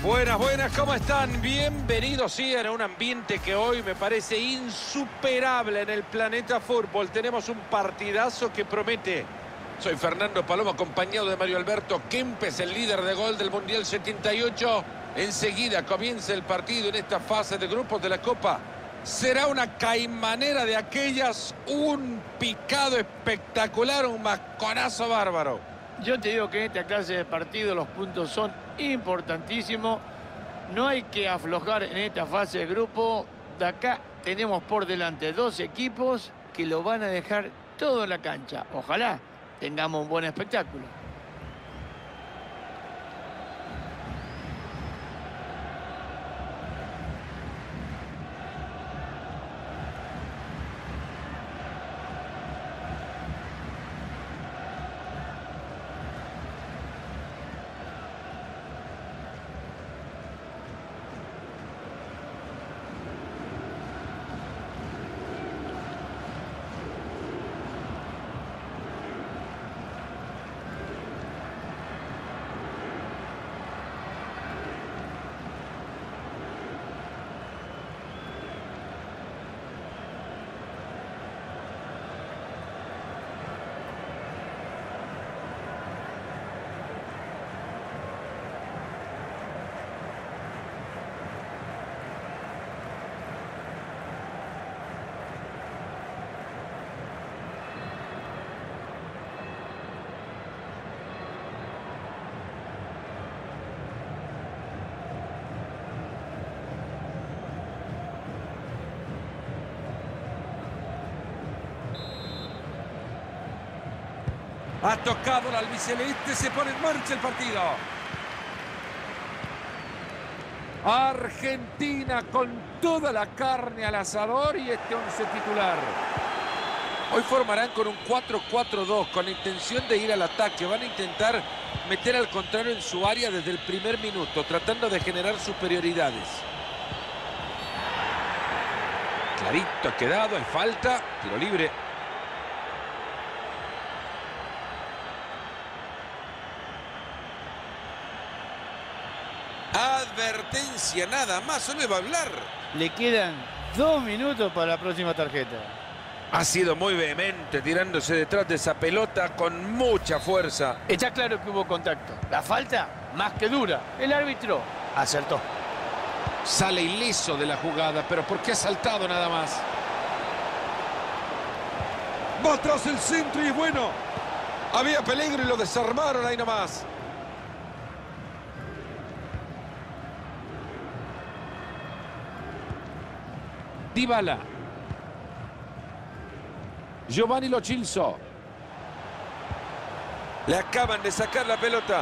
Buenas, buenas, ¿cómo están? Bienvenidos, sí, a un ambiente que hoy me parece insuperable en el planeta fútbol. Tenemos un partidazo que promete. Soy Fernando Palomo, acompañado de Mario Alberto Kempes, el líder de gol del Mundial 78. Enseguida comienza el partido en esta fase de grupos de la Copa. Será una caimanera de aquellas, un picado espectacular, un masconazo bárbaro. Yo te digo que en esta clase de partido los puntos son importantísimos. No hay que aflojar en esta fase de grupo. De acá tenemos por delante dos equipos que lo van a dejar todo en la cancha. Ojalá tengamos un buen espectáculo. Ha tocado el albiceleste, se pone en marcha el partido. Argentina con toda la carne al asador y este 11 titular. Hoy formarán con un 4-4-2 con la intención de ir al ataque. Van a intentar meter al contrario en su área desde el primer minuto, tratando de generar superioridades. Clarito ha quedado, hay falta, tiro libre. Advertencia, nada más, solo va a hablar. Le quedan 2 minutos para la próxima tarjeta. Ha sido muy vehemente tirándose detrás de esa pelota con mucha fuerza. Está claro que hubo contacto. La falta, más que dura. El árbitro acertó. Sale ileso de la jugada, pero ¿por qué ha saltado nada más? Va atrás el centro y bueno. Había peligro y lo desarmaron ahí nomás. Dybala. Giovanni Lo Celso. Le acaban de sacar la pelota.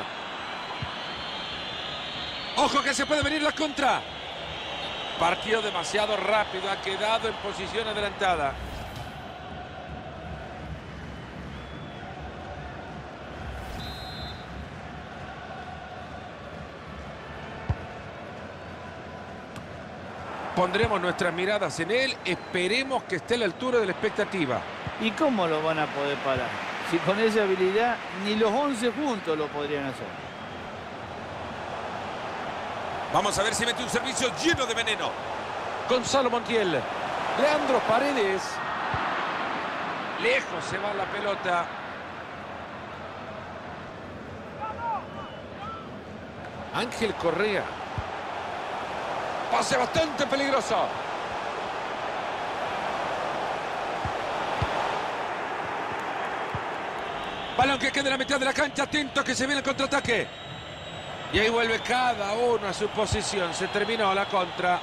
¡Ojo que se puede venir la contra! Partido demasiado rápido, ha quedado en posición adelantada. Pondremos nuestras miradas en él, esperemos que esté a la altura de la expectativa. ¿Y cómo lo van a poder parar? Si con esa habilidad ni los 11 juntos lo podrían hacer. Vamos a ver si mete un servicio lleno de veneno. Gonzalo Montiel. Leandro Paredes. Lejos se va la pelota. Ángel Correa. Pase bastante peligroso. Balón que queda en la mitad de la cancha. Atento que se viene el contraataque. Y ahí vuelve cada uno a su posición. Se terminó la contra.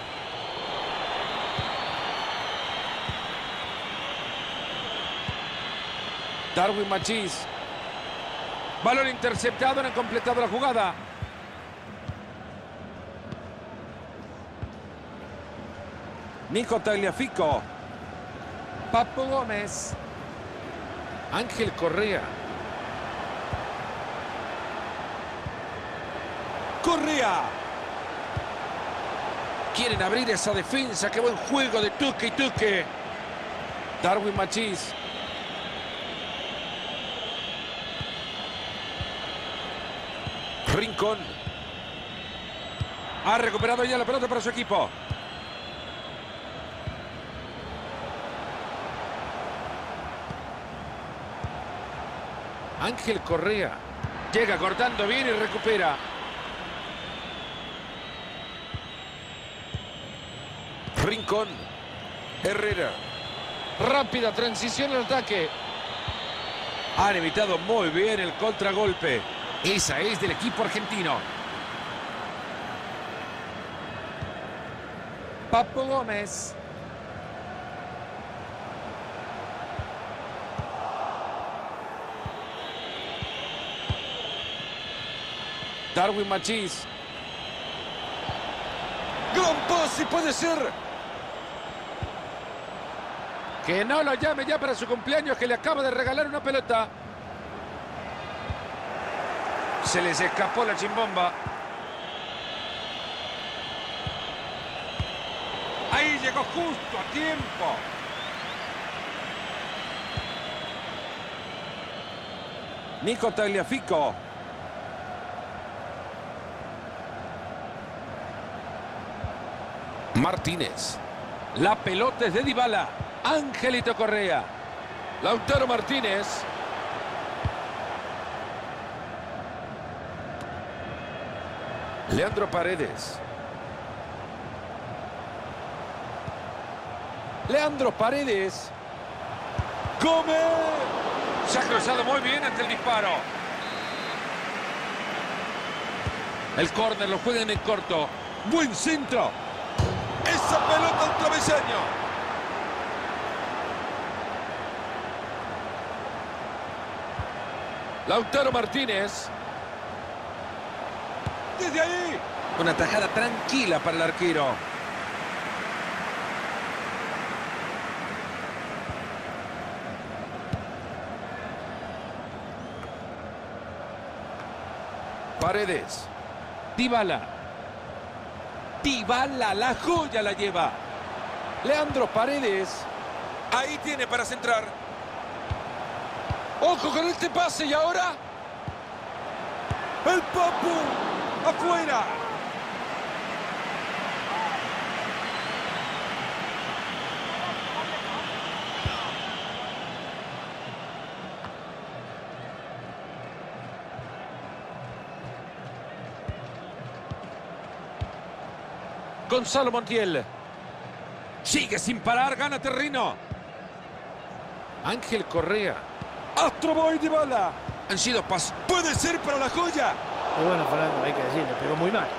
Darwin Machís. Balón interceptado, no han completado la jugada. Nico Tagliafico. Papo Gómez. Ángel Correa. Correa. Quieren abrir esa defensa. Qué buen juego de Tuque y Tuque. Darwin Machís. Rincón. Ha recuperado ya la pelota para su equipo. Ángel Correa. Llega cortando bien y recupera. Rincón. Herrera. Rápida transición al ataque. Han evitado muy bien el contragolpe. Esa es del equipo argentino. Papo Gómez. Darwin Machís. Gran pase, puede ser. Que no lo llame ya para su cumpleaños, que le acaba de regalar una pelota. Se les escapó la chimbomba. Ahí llegó justo a tiempo. Nico Tagliafico. Martínez. La pelota es de Dybala. Angelito Correa. Lautaro Martínez. Leandro Paredes. Leandro Paredes. Gómez. Se ha cruzado muy bien ante el disparo. El córner lo juegan en corto. Buen centro. Esa pelota al travesaño. Lautaro Martínez. Desde ahí. Una tajada tranquila para el arquero. Paredes. Dybala. Dybala, la joya la lleva. Leandro Paredes. Ahí tiene para centrar. Ojo con este pase y ahora. El Papu. Afuera. Gonzalo Montiel. Sigue sin parar, gana terreno. Ángel Correa. Astroboy Dybala. Han sido pasos. Puede ser para la joya. Y bueno, Fernando, hay que decirle, pegó muy mal.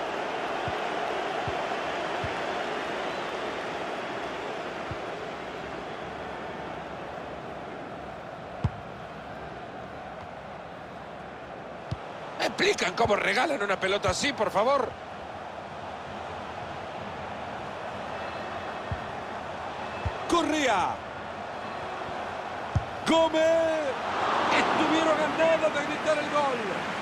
¿Me explican cómo regalan una pelota así, por favor? Correa. Gómez. Estuvieron a nada de gritar el gol.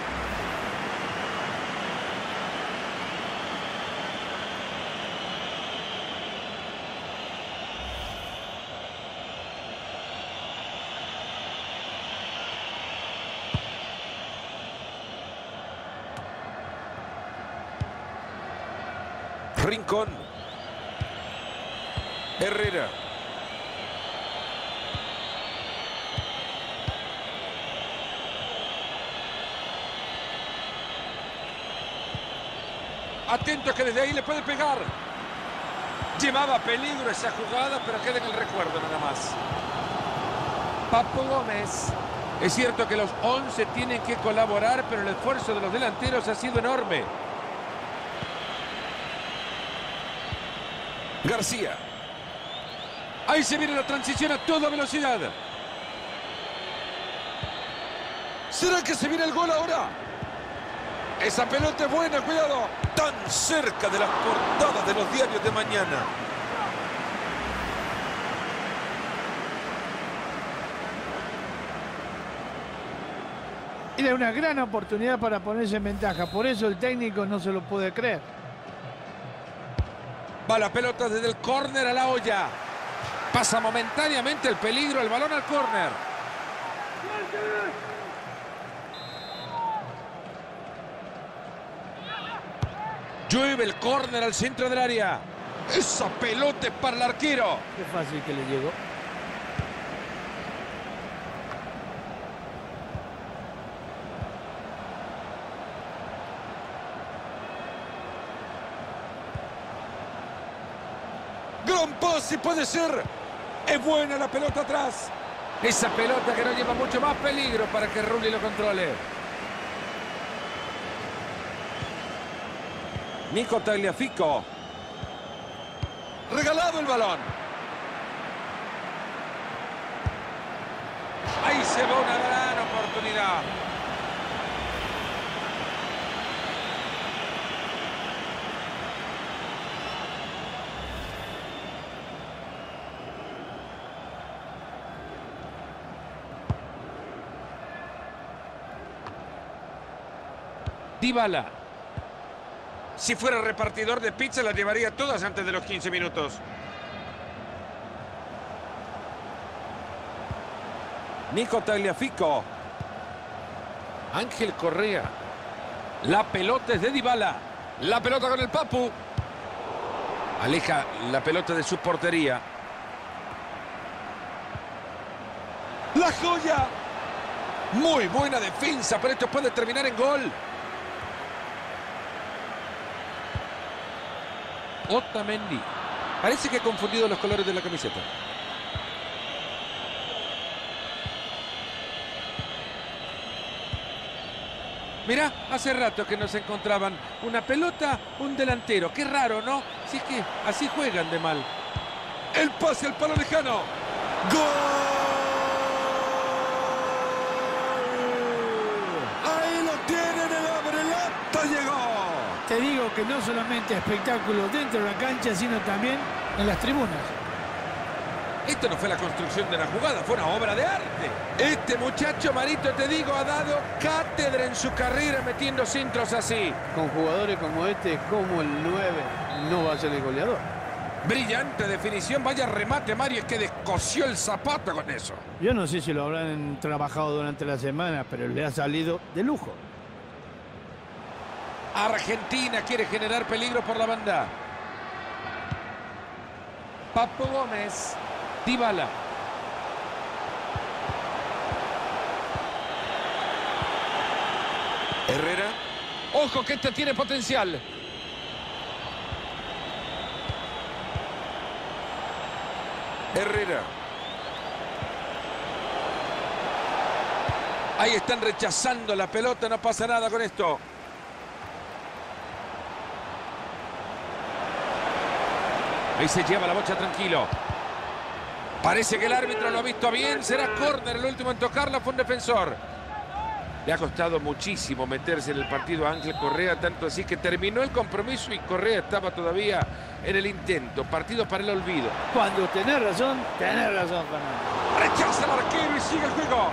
Rincón. Herrera. Atento que desde ahí le puede pegar. Llevaba peligro esa jugada, pero queda en el recuerdo nada más. Papo Gómez. Es cierto que los 11 tienen que colaborar, pero el esfuerzo de los delanteros ha sido enorme. García. Ahí se viene la transición a toda velocidad. ¿Será que se viene el gol ahora? Esa pelota es buena, cuidado. Tan cerca de las portadas de los diarios de mañana. Era una gran oportunidad para ponerse en ventaja. Por eso el técnico no se lo puede creer. Va la pelota desde el córner a la olla. Pasa momentáneamente el peligro, el balón al córner. Llueve el córner al centro del área. Esa pelota es para el arquero. Qué fácil que le llegó. Gran pase puede ser. Es buena la pelota atrás. Esa pelota que no lleva mucho más peligro para que Rulli lo controle. Nico Tagliafico. Regalado el balón. Ahí se va una gran oportunidad. Dybala. Si fuera repartidor de pizza, las llevaría todas antes de los 15 minutos. Nico Tagliafico. Ángel Correa. La pelota es de Dybala. La pelota con el Papu. Aleja la pelota de su portería. ¡La joya! Muy buena defensa, pero esto puede terminar en gol. Otamendi. Parece que ha confundido los colores de la camiseta. Mirá, hace rato que no se encontraban una pelota, un delantero. Qué raro, ¿no? Si es que así juegan de mal. El pase al palo lejano. ¡Gol! Ahí lo tienen, el abrelata llegó. Te digo que no solamente espectáculo dentro de la cancha, sino también en las tribunas. Esto no fue la construcción de la jugada, fue una obra de arte. Este muchacho, Marito, te digo, ha dado cátedra en su carrera metiendo centros así. Con jugadores como este, como el 9, no va a ser el goleador. Brillante definición, vaya remate, Mario, es que descosió el zapato con eso. Yo no sé si lo habrán trabajado durante la semana, pero le ha salido de lujo. Argentina quiere generar peligro por la banda. Papu Gómez. Dybala. Herrera. Ojo que este tiene potencial. Herrera. Ahí están rechazando la pelota, no pasa nada con esto. Ahí se lleva la bocha tranquilo. Parece que el árbitro lo ha visto bien. Será córner, el último en tocarla fue un defensor. Le ha costado muchísimo meterse en el partido a Ángel Correa, tanto así que terminó el compromiso y Correa estaba todavía en el intento. Partido para el olvido. Cuando tenés razón, Fernando. Rechaza al arquero y sigue el juego.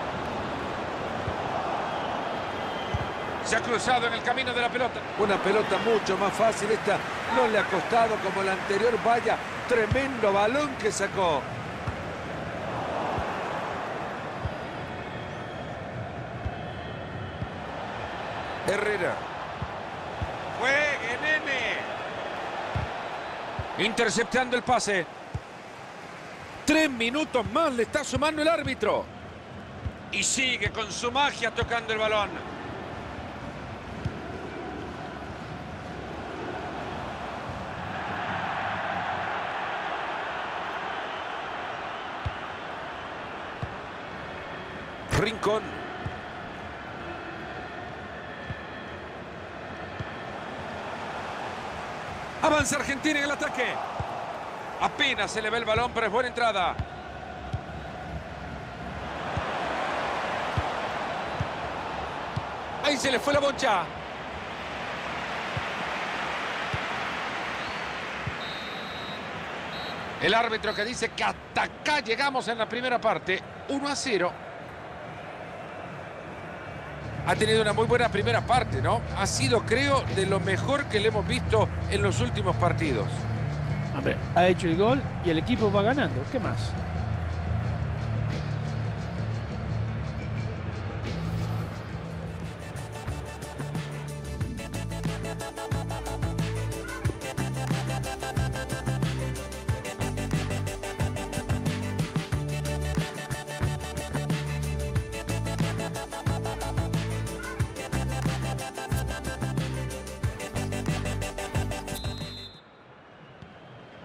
Se ha cruzado en el camino de la pelota. Una pelota mucho más fácil. Esta no le ha costado como la anterior. Vaya, tremendo balón que sacó. Herrera. ¡Juegue, nene! Interceptando el pase. 3 minutos más le está sumando el árbitro. Y sigue con su magia tocando el balón. Rincón. Avanza Argentina en el ataque. Apenas se le ve el balón, pero es buena entrada. Ahí se le fue la bocha. El árbitro que dice que hasta acá llegamos en la primera parte. 1-0. Ha tenido una muy buena primera parte, ¿no? Ha sido, creo, de lo mejor que le hemos visto en los últimos partidos. Hombre, ha hecho el gol y el equipo va ganando. ¿Qué más?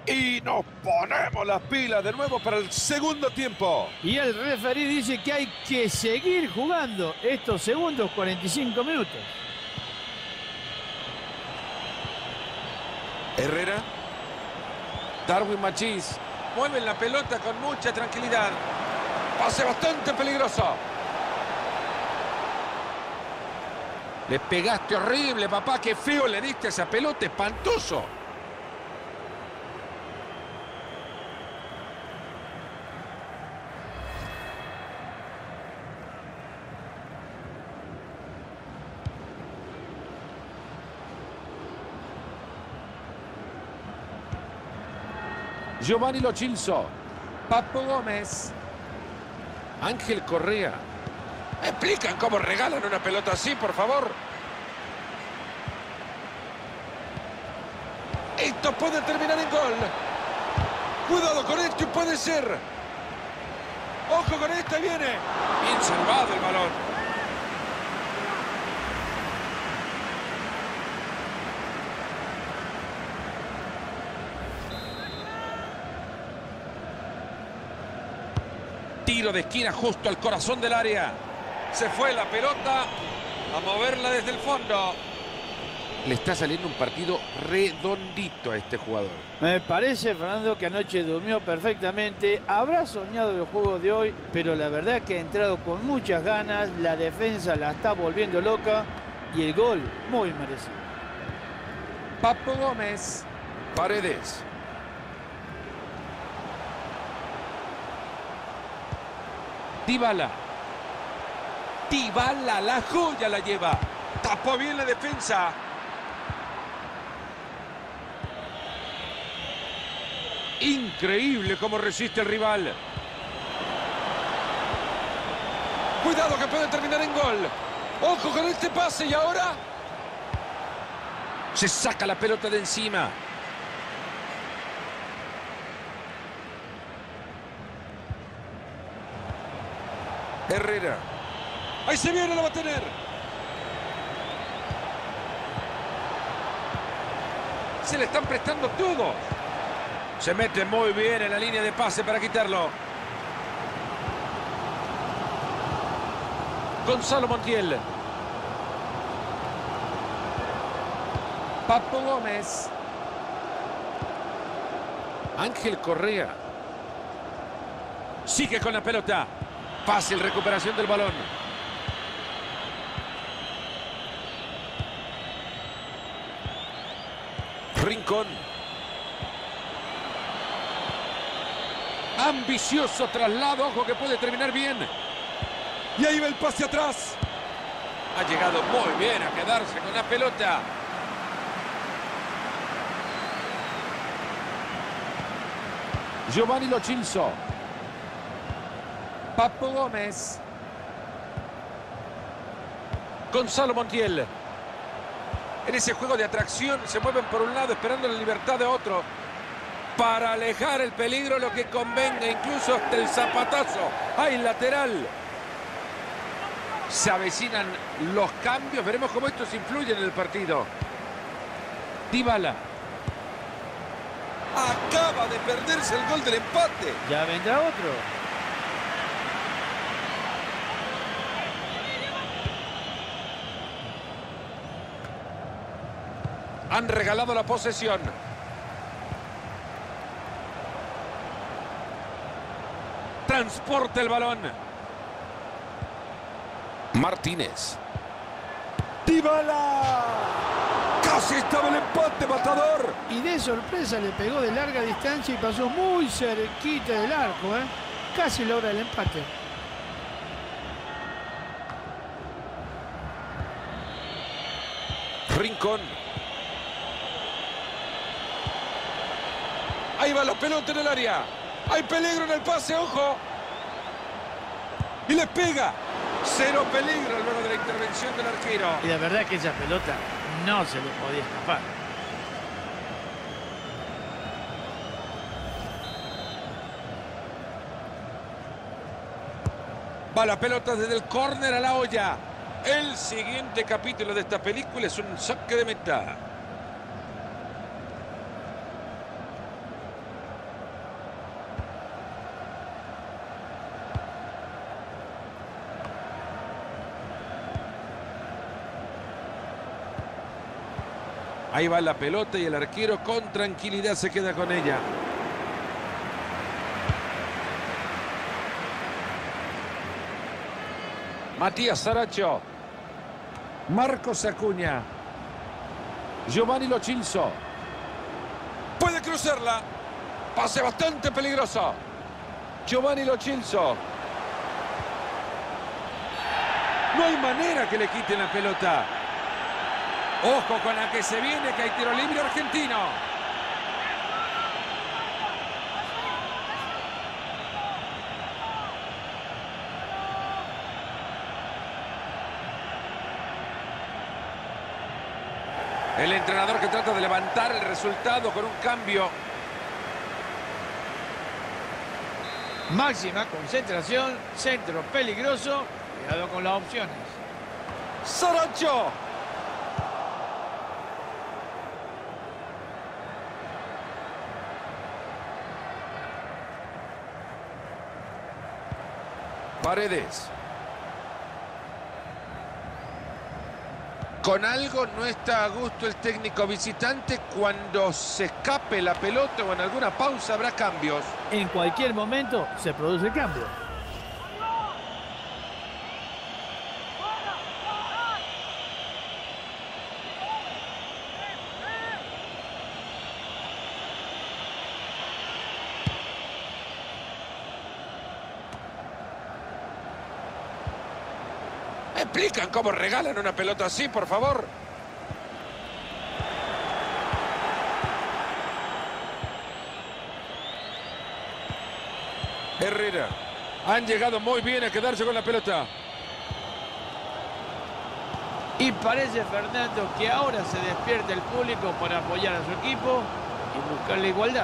Y nos ponemos las pilas de nuevo para el segundo tiempo. Y el referí dice que hay que seguir jugando estos segundos 45 minutos. Herrera. Darwin Machís. Mueven la pelota con mucha tranquilidad. Pase bastante peligroso. Le pegaste horrible, papá. Qué feo le diste esa pelota, espantoso. Giovanni Lo Celso. Papo Gómez. Ángel Correa. ¿Me explican cómo regalan una pelota así, por favor? Esto puede terminar en gol. Cuidado con esto, puede ser. Ojo con esta, viene. Bien salvado el balón. Tiro de esquina justo al corazón del área. Se fue la pelota a moverla desde el fondo. Le está saliendo un partido redondito a este jugador. Me parece, Fernando, que anoche durmió perfectamente. Habrá soñado el juego de hoy, pero la verdad es que ha entrado con muchas ganas. La defensa la está volviendo loca y el gol muy merecido. Papo Gómez. Paredes. Dybala. Dybala, la joya la lleva. Tapó bien la defensa. Increíble cómo resiste el rival. Cuidado que puede terminar en gol. Ojo con este pase y ahora se saca la pelota de encima. Herrera. Ahí se viene, lo va a tener. Se le están prestando todo. Se mete muy bien en la línea de pase para quitarlo. Gonzalo Montiel. Papo Gómez. Ángel Correa. Sigue con la pelota. Fácil recuperación del balón. Rincón. Ambicioso traslado. Ojo que puede terminar bien. Y ahí va el pase atrás. Ha llegado muy bien a quedarse con la pelota. Giovanni Lo Celso. Papo Gómez. Gonzalo Montiel. En ese juego de atracción se mueven por un lado esperando la libertad de otro. Para alejar el peligro lo que convenga, incluso hasta el zapatazo. Hay lateral. Se avecinan los cambios. Veremos cómo estos influyen en el partido. Dybala. Acaba de perderse el gol del empate. Ya vendrá otro. Han regalado la posesión. Transporta el balón. Martínez. ¡Dybala! ¡Casi estaba el empate, matador! Y de sorpresa le pegó de larga distancia y pasó muy cerquita del arco, ¿eh? Casi logra el empate. Rincón. Ahí va la pelota en el área. Hay peligro en el pase, ojo. Y le pega. Cero peligro luego de la intervención del arquero. Y la verdad es que esa pelota no se le podía escapar. Va la pelota desde el córner a la olla. El siguiente capítulo de esta película es un saque de meta. Ahí va la pelota y el arquero con tranquilidad se queda con ella. Matías Saracho. Marcos Acuña. Giovanni Lo Celso. Puede cruzarla. Pase bastante peligroso. Giovanni Lo Celso. No hay manera que le quiten la pelota. Ojo con la que se viene, que hay tiro libre argentino. El entrenador que trata de levantar el resultado con un cambio. Máxima concentración, centro peligroso. Cuidado con las opciones. Saracho. Paredes. Con algo no está a gusto el técnico visitante. Cuando se escape la pelota o en alguna pausa habrá cambios. En cualquier momento se produce el cambio. ¿Me explican cómo regalan una pelota así, por favor? Herrera. Han llegado muy bien a quedarse con la pelota. Y parece, Fernando, que ahora se despierta el público para apoyar a su equipo y buscar la igualdad.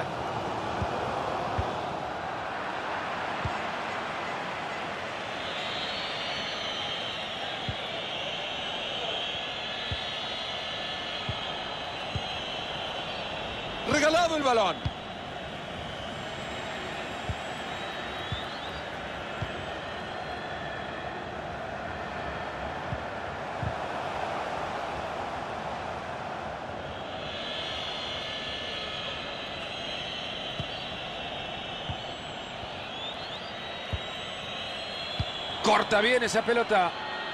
Regalado el balón. Corta bien esa pelota.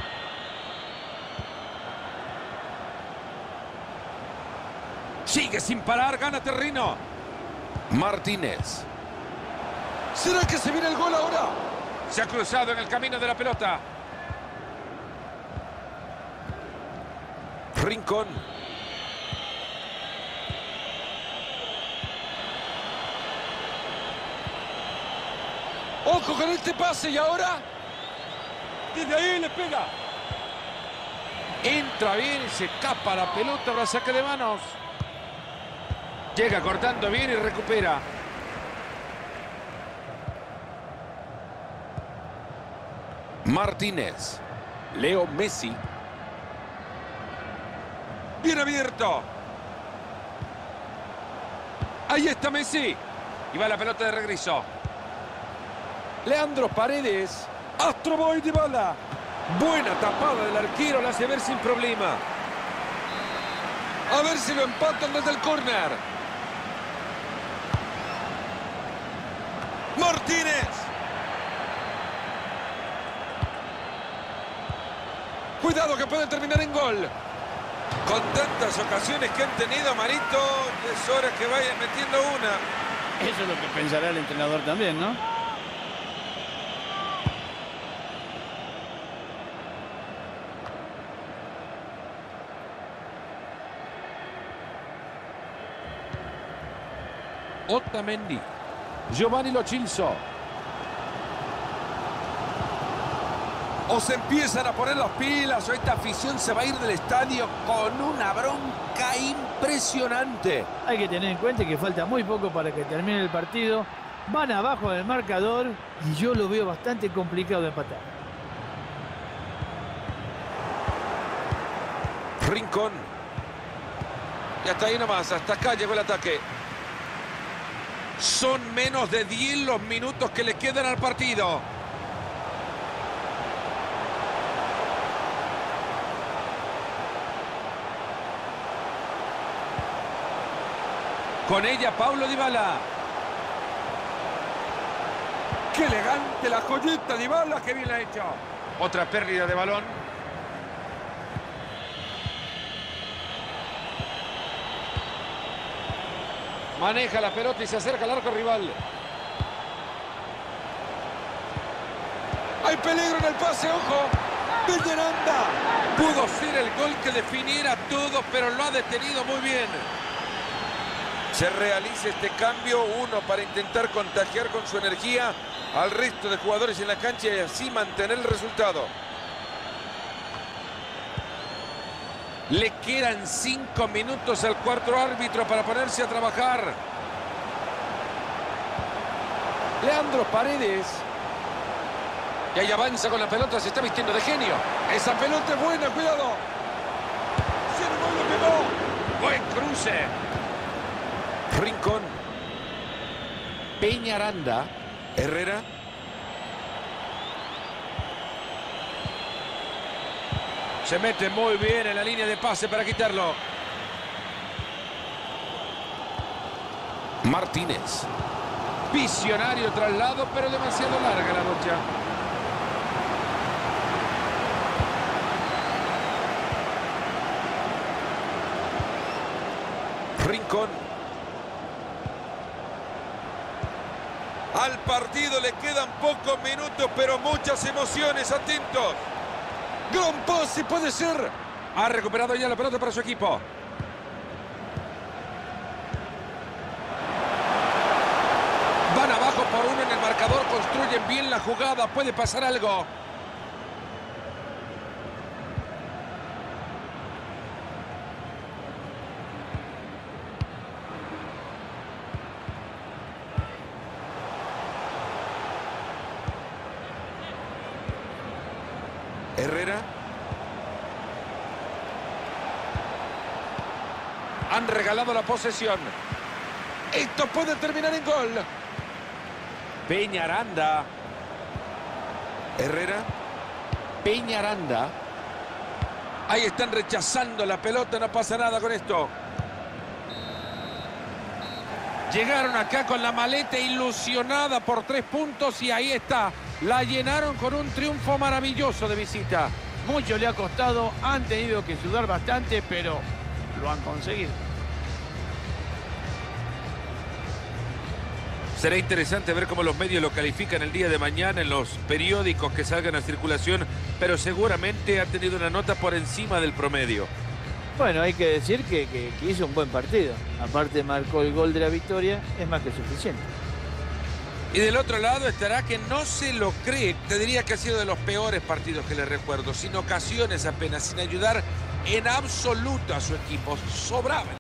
Sigue sin parar, gana terreno. Martínez. ¿Será que se viene el gol ahora? Se ha cruzado en el camino de la pelota. Rincón. Ojo con este pase y ahora. Desde ahí le pega. Entra bien y se escapa la pelota. Ahora saque de manos. Llega cortando bien y recupera. Martínez. Leo Messi. Bien abierto. Ahí está Messi. Y va la pelota de regreso. Leandro Paredes. Astroboy de bala. Buena tapada del arquero. La hace ver sin problema. A ver si lo empatan desde el córner. Martínez. Cuidado que puede terminar en gol. Con tantas ocasiones que han tenido, Marito, es hora que vayan metiendo una. Eso es lo que pensará el entrenador también, ¿no? Otamendi. Giovanni Lo Celso. O se empiezan a poner las pilas o esta afición se va a ir del estadio con una bronca impresionante. Hay que tener en cuenta que falta muy poco para que termine el partido. Van abajo del marcador y yo lo veo bastante complicado de empatar. Rincón. Y hasta ahí nomás, hasta acá llegó el ataque. Son menos de 10 los minutos que le quedan al partido. Con ella, Paulo Dybala. ¡Qué elegante la joyita Dybala! ¡Qué bien la ha hecho! Otra pérdida de balón. Maneja la pelota y se acerca al arco rival. ¡Hay peligro en el pase! ¡Ojo! ¡Peñaranda! Pudo ser el gol que definiera todo, pero lo ha detenido muy bien. Se realiza este cambio, uno para intentar contagiar con su energía al resto de jugadores en la cancha y así mantener el resultado. Le quedan 5 minutos al cuarto árbitro para ponerse a trabajar. Leandro Paredes. Y ahí avanza con la pelota, se está vistiendo de genio. Esa pelota es buena, cuidado. Se lo pegó. Buen cruce. Rincón. Peñaranda. Herrera. Se mete muy bien en la línea de pase para quitarlo. Martínez. Visionario traslado, pero demasiado larga la lucha. Rincón. Al partido le quedan pocos minutos, pero muchas emociones. Atentos. Gran pase, puede ser. Ha recuperado ya la pelota para su equipo. Van abajo por uno en el marcador, construyen bien la jugada, puede pasar algo. Herrera. Han regalado la posesión. Esto puede terminar en gol. Peñaranda. Herrera. Peñaranda. Ahí están rechazando la pelota, no pasa nada con esto. Llegaron acá con la maleta ilusionada por 3 puntos y ahí está. La llenaron con un triunfo maravilloso de visita. Mucho le ha costado, han tenido que sudar bastante, pero lo han conseguido. Será interesante ver cómo los medios lo califican el día de mañana en los periódicos que salgan a circulación, pero seguramente ha tenido una nota por encima del promedio. Bueno, hay que decir que hizo un buen partido. Aparte marcó el gol de la victoria, es más que suficiente. Y del otro lado estará que no se lo cree. Te diría que ha sido de los peores partidos que le recuerdo, sin ocasiones apenas, sin ayudar en absoluto a su equipo. Sobraba.